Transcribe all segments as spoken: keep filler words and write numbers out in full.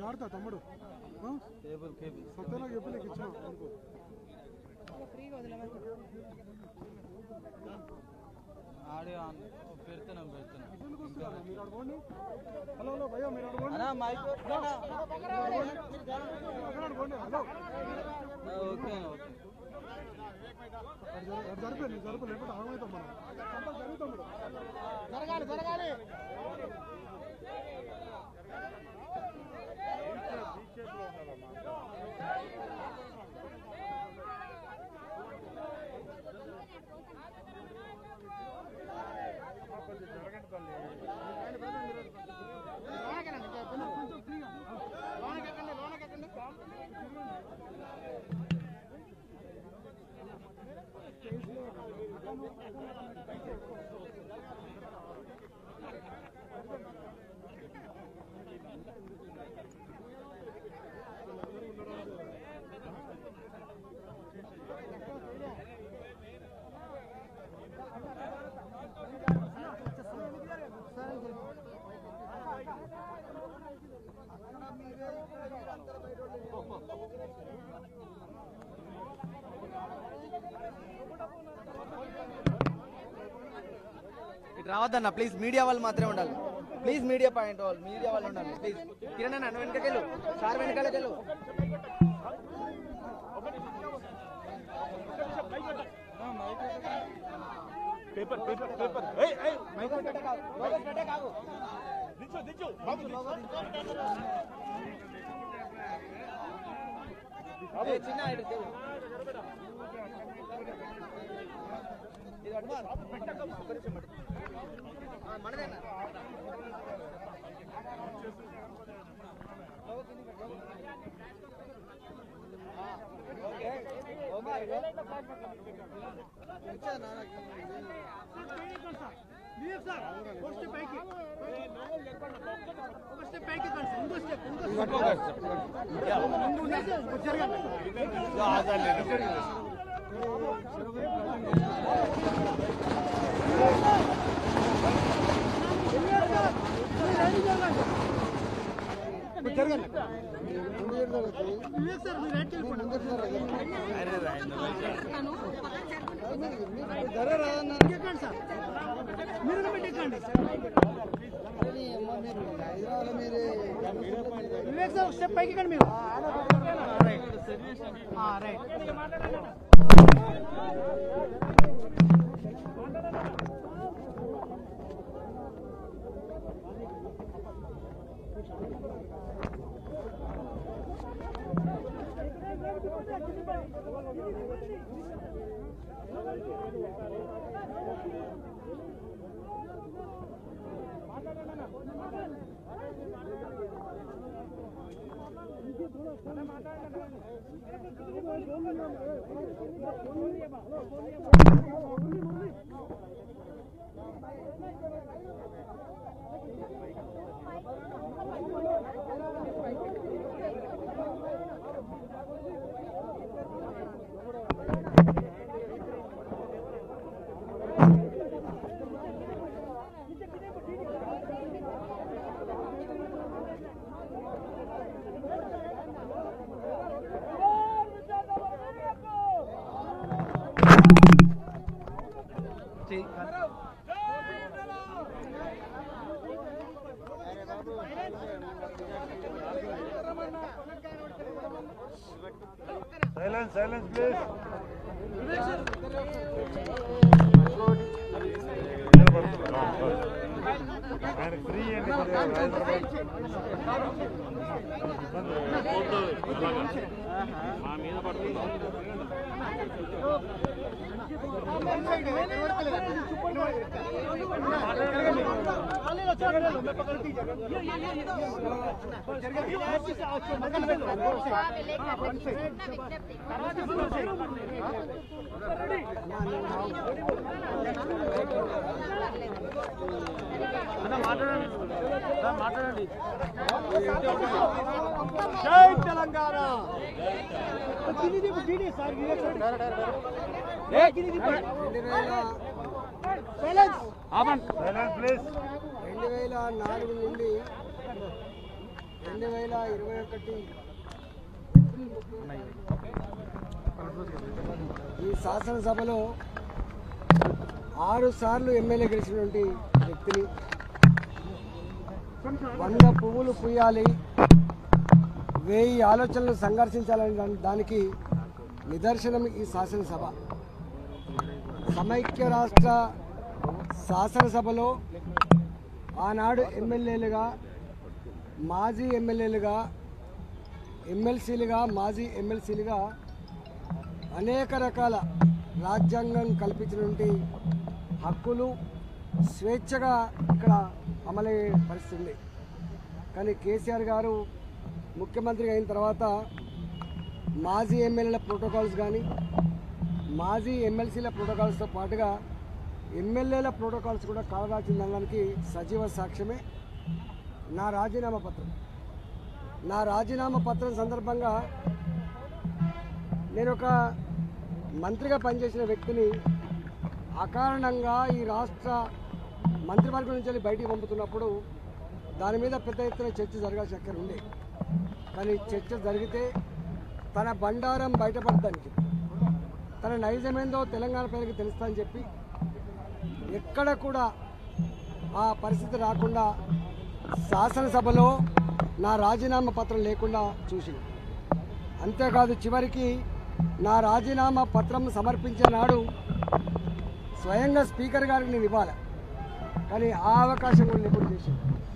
జాగ్రత్త తమ్ముడు సత్యనా చెప్పి నీకు ఇచ్చిన ఆడే పెడుతున్నాం పెడుతున్నాం హలో హలో భయ్యా మీరు అడగండి ఓకే జరిపే జరుపు లేకపోతే ఆగమవుతాం మనం జరుగుతాం జరగాలి జరగాలి ఇటు రావద్దన్న ప్లీజ్ మీడియా వాళ్ళు మాత్రమే ఉండాలి ప్లీజ్ మీడియా పాయింట్ వాళ్ళు మీడియా వాళ్ళు ఉండాలి ప్లీజ్ కిరణ్ అన్న వెనకకెళ్ళు సార్ వెనకాలకెళ్ళు పేపర్ పేపర్ పేపర్ ఏయ్ ఏయ్ మైక్ పెట్టే కాదు లోగో పెట్టే కాదు దించు దించు బాబు లోగో ఏ చిన్న ఇటు తెలు ఇది అడ్మా ఒక్క నిమిషం పట్టు ఆ మనదేనా లోగో కింద పెట్టు ఆ ఓకే ఓకే ఇచ్చా నాన్న లీవ్ సార్ ఒక స్టెప్ పైకి ఒక స్టెప్ పైకి కండి ఇంకో స్టెప్ ఇంకో స్టెప్ ముందు ఉండండి జరగండి ఆజాలేదు జరగండి వివేక్ సార్ మీరు రైట్ వెళ్ళిపోండి ముందు సార్ అరే రైట్ జర రాదన్న ఎక్కండి సార్ మీరు పెట్టండి వివేక్ సార్ స్టెప్ పైకి ఎక్కండి మీరు right Silence, silence, please. And free and మాట్లాడండి జై తెలంగాణ రెండు వేల నాలుగు నుండి రెండు వేల ఇరవై ఒకటి ఈ శాసనసభలో ఆరు సార్లు ఎమ్మెల్యే గెలిచినటువంటి వ్యక్తిని వంద పువ్వులు పూయాలి, వెయ్యి ఆలోచనలు సంఘర్షించాలని దానికి నిదర్శనం ఈ శాసనసభ. సమైక్య రాష్ట్ర శాసనసభలో ఆనాడు ఎమ్మెల్యేలుగా, మాజీ ఎమ్మెల్యేలుగా, ఎమ్మెల్సీలుగా, మాజీ ఎమ్మెల్సీలుగా అనేక రకాల రాజ్యాంగం కల్పించినటువంటి హక్కులు స్వేచ్ఛగా ఇక్కడ అమలయ్యే పరిస్థితి ఉంది. కానీ కేసీఆర్ గారు ముఖ్యమంత్రి అయిన తర్వాత మాజీ ఎమ్మెల్యేల ప్రోటోకాల్స్ కానీ, మాజీ ఎమ్మెల్సీల ప్రోటోకాల్స్తో పాటుగా ఎమ్మెల్యేల ప్రోటోకాల్స్ కూడా కాలరాచిందనడానికి సజీవ సాక్ష్యమే నా రాజీనామా పత్రం. నా రాజీనామా పత్రం సందర్భంగా నేను ఒక మంత్రిగా పనిచేసిన వ్యక్తిని అకారణంగా ఈ రాష్ట్ర మంత్రివర్గం నుంచి వెళ్ళి బయటికి పంపుతున్నప్పుడు దాని మీద పెద్ద ఎత్తున చర్చ జరగాల్సిన అక్కడ ఉండే. కానీ చర్చ జరిగితే తన బండారం బయటపడడానికి, తన నైజమేందో తెలంగాణ ప్రజలకు తెలుస్తుందని చెప్పి ఎక్కడ కూడా ఆ పరిస్థితి రాకుండా శాసనసభలో నా రాజీనామా పత్రం లేకుండా చూసింది. అంతేకాదు చివరికి నా రాజీనామా పత్రం సమర్పించే నాడు స్వయంగా స్పీకర్ గారికి నేను ఇవ్వాలి, కానీ ఆ అవకాశం కూడా లేకుండా చేసింది.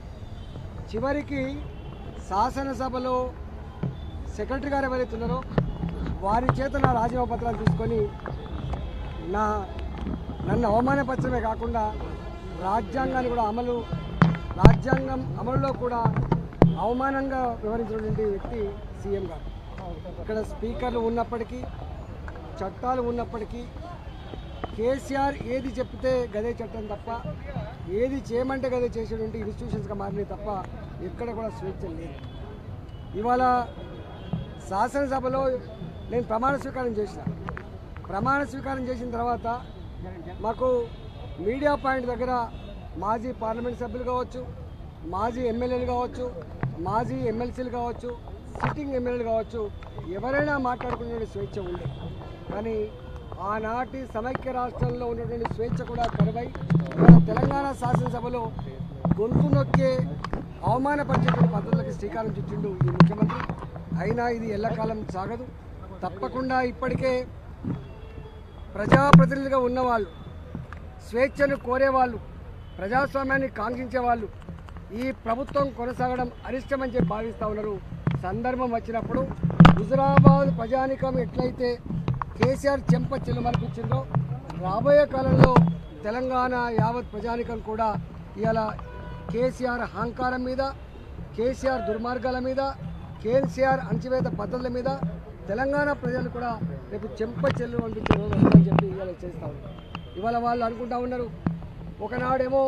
చివరికి శాసనసభలో సెక్రటరీ గారు ఎవరైతే ఉన్నారో వారి చేత నా రాజీనామా పత్రాలు తీసుకొని నా నన్ను అవమానపరచడమే కాకుండా రాజ్యాంగాన్ని కూడా అమలు రాజ్యాంగం అమలులో కూడా అవమానంగా వివరించినటువంటి వ్యక్తి సీఎం గారు. ఇక్కడ స్పీకర్లు ఉన్నప్పటికీ, చట్టాలు ఉన్నప్పటికీ కేసీఆర్ ఏది చెప్తే గదే చట్టం తప్ప, ఏది చేయమంటే గదే చేసేటువంటి ఇన్స్టిట్యూషన్స్గా మారినాయి తప్ప ఎక్కడ కూడా స్వేచ్ఛ లేదు. ఇవాళ శాసనసభలో నేను ప్రమాణ స్వీకారం చేసిన ప్రమాణ స్వీకారం చేసిన తర్వాత మాకు మీడియా పాయింట్ దగ్గర మాజీ పార్లమెంట్ సభ్యులు కావచ్చు, మాజీ ఎమ్మెల్యేలు కావచ్చు, మాజీ ఎమ్మెల్సీలు కావచ్చు, సిట్టింగ్ ఎమ్మెల్యేలు కావచ్చు, ఎవరైనా మాట్లాడుకునే స్వేచ్ఛ ఉంది. కానీ ఆనాటి సమైక్య రాష్ట్రంలో ఉన్నటువంటి స్వేచ్ఛ కూడా కరువై తెలంగాణ శాసనసభలో గొంతు నొక్కే అవమానపరిచేటువంటి పద్ధతులకు శ్రీకారం చుట్టిండు ఈ ముఖ్యమంత్రి. అయినా ఇది ఎల్లకాలం సాగదు. తప్పకుండా ఇప్పటికే ప్రజాప్రతినిధులుగా ఉన్నవాళ్ళు, స్వేచ్ఛను కోరేవాళ్ళు, ప్రజాస్వామ్యాన్ని కాంక్షించే వాళ్ళు ఈ ప్రభుత్వం కొనసాగడం అరిష్టమని చెప్పి భావిస్తూ ఉన్నారు. సందర్భం వచ్చినప్పుడు హుజురాబాద్ ప్రజానికం ఎట్లయితే కేసీఆర్ చెంప చెల్లుమనిపించిందో రాబోయే కాలంలో తెలంగాణ యావత్ ప్రజానికం కూడా ఇవాళ కేసీఆర్ అహంకారం మీద, కేసీఆర్ దుర్మార్గాల మీద, కేసీఆర్ అణచివేత పద్ధతుల మీద తెలంగాణ ప్రజలు కూడా రేపు చెంప చెల్లు అనిపించే రోజు వస్తుందని చెప్పి ఇవాళ చేస్తూ ఉన్నారు. ఇవాళ వాళ్ళు అనుకుంటా ఉన్నారు, ఒకనాడేమో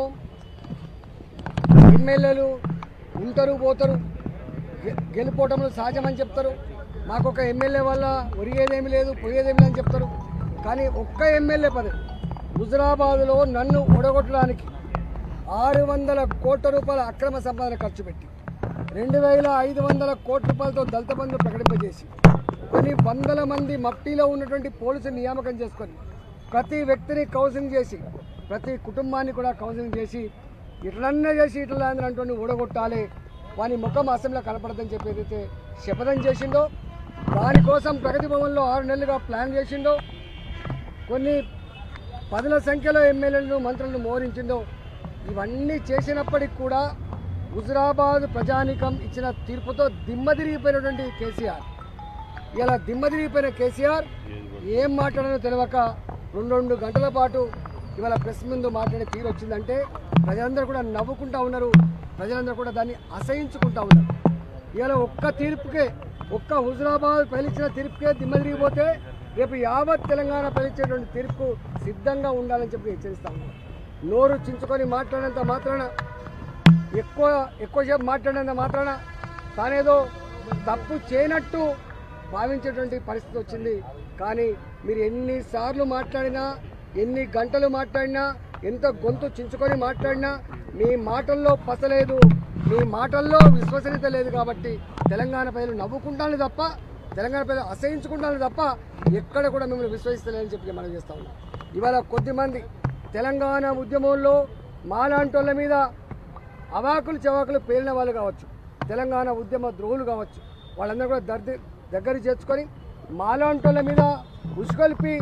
ఎమ్మెల్యేలు ఉంటారు పోతారు, గెలుపోవటంలో సహజమని చెప్తారు, మాకు ఒక ఎమ్మెల్యే వల్ల ఒరిగేదేమి లేదు పోయేదేమి లేదని చెప్తారు. కానీ ఒక్క ఎమ్మెల్యే పదవి హుజురాబాద్లో నన్ను ఓడగొట్టడానికి ఆరు వందల కోట్ల రూపాయల అక్రమ సంపాదన ఖర్చు పెట్టి రెండు వేల ఐదు వందల కోట్ల రూపాయలతో దళిత బంధు ప్రకటింపజేసి కొన్ని వందల మంది మఫ్టీలో ఉన్నటువంటి పోలీసులు నియామకం చేసుకొని ప్రతి వ్యక్తిని కౌన్సిలింగ్ చేసి ప్రతి కుటుంబాన్ని కూడా కౌన్సిలింగ్ చేసి ఇట్లన్నా చేసి ఇట్లా అంటుని ఊడగొట్టాలి, వాని ముఖం అసెంబ్లీలో కనపడదని చెప్పి ఏదైతే శపథం చేసిండో దానికోసం ప్రగతి భవన్లో ఆరు నెలలుగా ప్లాన్ చేసిండో, కొన్ని పదుల సంఖ్యలో ఎమ్మెల్యేలను మంత్రులను మోహరించిందో, ఇవన్నీ చేసినప్పటికి కూడా హుజురాబాద్ ప్రజానికం ఇచ్చిన తీర్పుతో దిమ్మదిరిగిపోయినటువంటి కేసీఆర్, ఇలా దిమ్మదిరిగిపోయిన కేసీఆర్ ఏం మాట్లాడానో తెలియక రెండు రెండు గంటల పాటు ఇవాళ ప్రెస్ ముందు మాట్లాడే తీరు వచ్చిందంటే ప్రజలందరూ కూడా నవ్వుకుంటా ఉన్నారు, ప్రజలందరూ కూడా దాన్ని అసహించుకుంటా ఉన్నారు. ఇవాళ ఒక్క తీర్పుకే, ఒక్క హుజురాబాద్ ప్రజలిచ్చిన తీర్పుకే దిమ్మదిరిగిపోతే రేపు యావత్ తెలంగాణ ప్రజలిచ్చేటువంటి తీర్పు సిద్ధంగా ఉండాలని చెప్పి హెచ్చరిస్తా ఉన్నారు. నోరు చించుకొని మాట్లాడినంత మాత్రాన, ఎక్కువ ఎక్కువసేపు మాట్లాడినంత మాత్రాన తానేదో తప్పు చేయనట్టు భావించేటువంటి పరిస్థితి వచ్చింది. కానీ మీరు ఎన్నిసార్లు మాట్లాడినా, ఎన్ని గంటలు మాట్లాడినా, ఎంత గొంతు చించుకొని మాట్లాడినా మీ మాటల్లో పసలేదు, మీ మాటల్లో విశ్వసనీయత లేదు కాబట్టి తెలంగాణ ప్రజలు నవ్వుకుంటాను తప్ప, తెలంగాణ ప్రజలు అసహించుకుంటాను తప్ప ఎక్కడ కూడా మిమ్మల్ని విశ్వసిస్తలేదని చెప్పి మనం చేస్తా ఉన్నాం. ఇవాళ కొద్దిమంది తెలంగాణ ఉద్యమంలో మాలాంటోళ్ళ మీద అవాకులు చవాకులు పేలిన వాళ్ళు కావచ్చు, తెలంగాణ ఉద్యమ ద్రోహులు కావచ్చు, వాళ్ళందరూ కూడా దగ్గర దగ్గర చేర్చుకొని మాలాంటోళ్ళ మీద ఉసుకొల్పి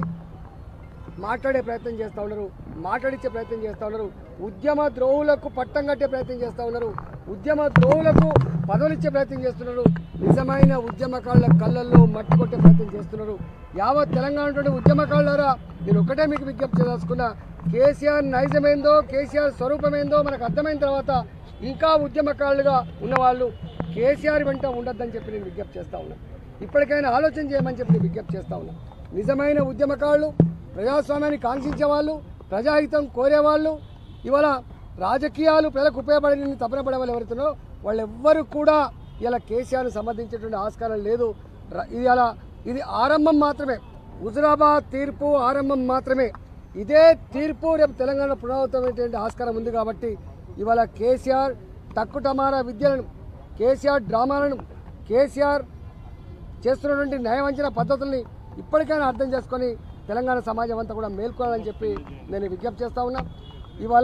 మాట్లాడే ప్రయత్నం చేస్తూ ఉన్నారు, మాట్లాడించే ప్రయత్నం చేస్తూ ఉన్నారు. ఉద్యమ ద్రోహులకు పట్టం కట్టే ప్రయత్నం చేస్తూ ఉన్నారు, ఉద్యమ ద్రోహులకు పదవులు ఇచ్చే ప్రయత్నం చేస్తున్నారు. నిజమైన ఉద్యమకారుల కళ్ళల్లో మట్టి కొట్టే ప్రయత్నం చేస్తున్నారు. యావత్ తెలంగాణ ఉద్యమకారులారా, నేను ఒకటే మీకు విజ్ఞప్తి చేసుకున్నా, కేసీఆర్ నైజమేందో, కేసీఆర్ స్వరూపమేందో మనకు అర్థమైన తర్వాత ఇంకా ఉద్యమకారులుగా ఉన్నవాళ్ళు కేసీఆర్ వెంట ఉండొద్దని చెప్పి నేను విజ్ఞప్తి చేస్తా ఉన్నా. ఇప్పటికైనా ఆలోచన చేయమని చెప్పి నేను విజ్ఞప్తి చేస్తా ఉన్నా. నిజమైన ఉద్యమకారులు, ప్రజాస్వామ్యాన్ని కాంక్షించే వాళ్ళు, ప్రజాహితం కోరేవాళ్ళు, ఇవాళ రాజకీయాలు ప్రజలకు ఉపయోగపడి తపన పడే వాళ్ళు ఎవరుతున్నారో వాళ్ళెవ్వరూ కూడా ఇలా కేసీఆర్ను సంబంధించేటువంటి ఆస్కారం లేదు. ఇది అలా ఇది ఆరంభం మాత్రమే. హుజురాబాద్ తీర్పు ఆరంభం మాత్రమే. ఇదే తీర్పు రేపు తెలంగాణ పునరావృతమైనటువంటి ఆస్కారం ఉంది కాబట్టి ఇవాళ కేసీఆర్ తక్కుటమారా విద్యలను, కేసీఆర్ డ్రామాలను, కేసీఆర్ చేస్తున్నటువంటి న్యాయవంచన పద్ధతుల్ని ఇప్పటికైనా అర్థం చేసుకొని తెలంగాణ సమాజం అంతా కూడా మేల్కోవాలని చెప్పి నేను విజ్ఞప్తి చేస్తా ఉన్నా. ఇవాళ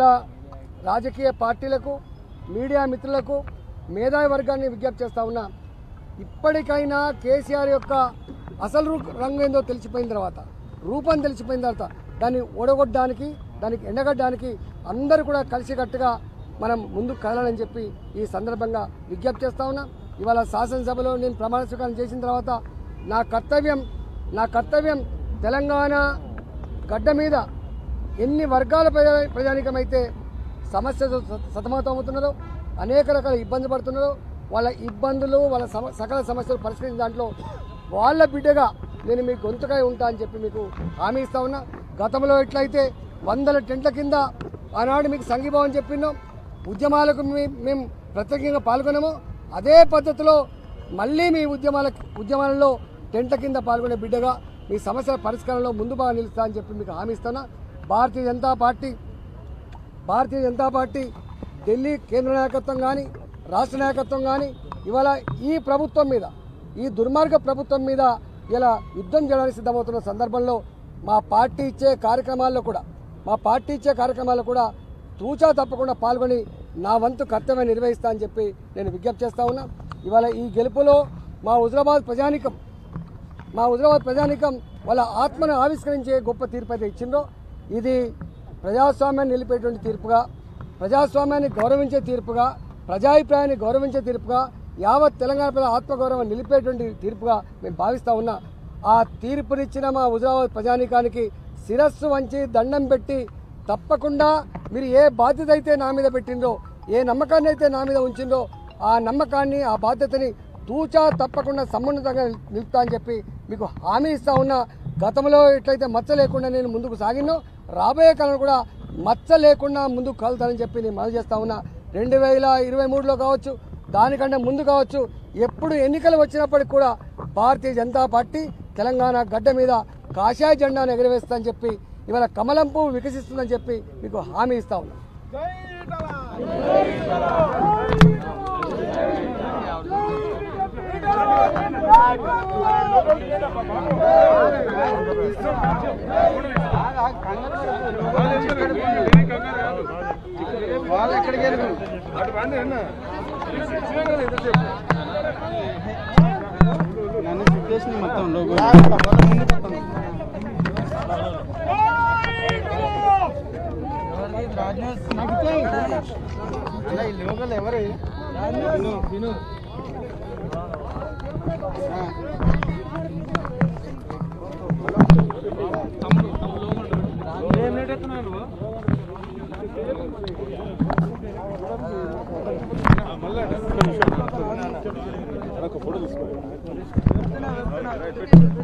రాజకీయ పార్టీలకు, మీడియా మిత్రులకు, మేధావి వర్గాన్ని విజ్ఞప్తి చేస్తా ఉన్నా, ఇప్పటికైనా కేసీఆర్ యొక్క అసలు రంగు ఏందో తెలిసిపోయిన తర్వాత, రూపం తెలిసిపోయిన తర్వాత దాన్ని ఓడగొట్టడానికి, దానికి ఎండగట్టడానికి అందరూ కూడా కలిసికట్టుగా మనం ముందుకు కదలాలని చెప్పి ఈ సందర్భంగా విజ్ఞప్తి చేస్తా ఉన్నా. ఇవాళ శాసనసభలో నేను ప్రమాణ స్వీకారం చేసిన తర్వాత నా కర్తవ్యం నా కర్తవ్యం తెలంగాణ గడ్డ మీద ఎన్ని వర్గాల ప్రజా ప్రజానికమైతే సమస్యలు సతమతం అవుతున్నారో, అనేక రకాల ఇబ్బంది పడుతున్నారో, వాళ్ళ ఇబ్బందులు, వాళ్ళ సమ సకల సమస్యలు పరిష్కరించిన దాంట్లో వాళ్ళ బిడ్డగా నేను మీకు గొంతుకై ఉంటా అని చెప్పి మీకు హామీ ఇస్తా ఉన్నా. గతంలో ఎట్లయితే వందల టెంట్ల కింద ఆనాడు మీకు సంఘీభావం చెప్పినాం, ఉద్యమాలకు మేము ప్రత్యేకంగా పాల్గొన్నాము, అదే పద్ధతిలో మళ్ళీ మీ ఉద్యమాల ఉద్యమాలలో టెంట్ల కింద పాల్గొనే బిడ్డగా మీ సమస్యల పరిష్కారంలో ముందు బాగా నిలుస్తా అని చెప్పి మీకు హామీ ఇస్తున్నా. భారతీయ జనతా పార్టీ భారతీయ జనతా పార్టీ ఢిల్లీ కేంద్ర నాయకత్వం కానీ, రాష్ట్ర నాయకత్వం కానీ ఇవాళ ఈ ప్రభుత్వం మీద, ఈ దుర్మార్గ ప్రభుత్వం మీద ఇలా యుద్ధం చేయడానికి సిద్ధమవుతున్న సందర్భంలో మా పార్టీ ఇచ్చే కార్యక్రమాల్లో కూడా మా పార్టీ ఇచ్చే కార్యక్రమాల్లో కూడా తూచా తప్పకుండా పాల్గొని నా వంతు కర్తవ్యం నిర్వహిస్తా అని చెప్పి నేను విజ్ఞప్తి చేస్తా ఉన్నా. ఇవాళ ఈ గెలుపులో మా హుజురాబాద్ ప్రజానికం మా హుజురాబాద్ ప్రజానికం వాళ్ళ ఆత్మను ఆవిష్కరించే గొప్ప తీర్పు అయితే ఇచ్చిందో, ఇది ప్రజాస్వామ్యాన్ని నిలిపేటువంటి తీర్పుగా, ప్రజాస్వామ్యాన్ని గౌరవించే తీర్పుగా, ప్రజాభిప్రాయాన్ని గౌరవించే తీర్పుగా, యావత్ తెలంగాణ ప్రజల ఆత్మగౌరవం నిలిపేటువంటి తీర్పుగా మేము భావిస్తూ ఉన్నా. ఆ తీర్పునిచ్చిన మా హుజురాబాద్ ప్రజానికానికి శిరస్సు వంచి దండం పెట్టి తప్పకుండా మీరు ఏ బాధ్యత అయితే నా మీద పెట్టిందో, ఏ నమ్మకాన్ని అయితే నా మీద ఉంచిందో ఆ నమ్మకాన్ని, ఆ బాధ్యతని తూచా తప్పకుండా సమున్నతంగా నిలుపుతా అని చెప్పి మీకు హామీ ఇస్తా ఉన్నా. గతంలో ఎట్లయితే మచ్చ లేకుండా నేను ముందుకు సాగినో రాబోయే కాలంలో కూడా మచ్చ లేకుండా ముందుకు కలుతానని చెప్పి నేను మనవి చేస్తా ఉన్నా. రెండు వేల ఇరవై మూడులో కావచ్చు, దానికంటే ముందు కావచ్చు, ఎప్పుడు ఎన్నికలు వచ్చినప్పటికి కూడా భారతీయ జనతా పార్టీ తెలంగాణ గడ్డ మీద కాషాయ జెండాను ఎగరవేస్తుందని చెప్పి, ఇవాళ కమలం పువ్వు వికసిస్తుందని చెప్పి మీకు హామీ ఇస్తా ఉన్నా. వాళ్ళు ఎక్కడికి వెళ్ళి నన్ను సిచ్యువేషన్ మొత్తం అలా ఈ లోకల్ ఎవరు విను ఏం రేట్ ఎత్తున్నావు మళ్ళీ ఫోటో తీసుకో.